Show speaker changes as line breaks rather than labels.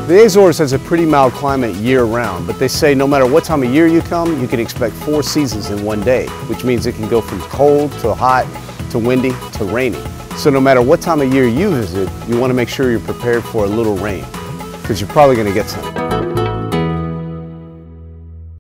The Azores has a pretty mild climate year-round, but they say no matter what time of year you come, you can expect 4 seasons in one day, which means it can go from cold to hot to windy to rainy. So no matter what time of year you visit, you want to make sure you're prepared for a little rain, because you're probably going to get some.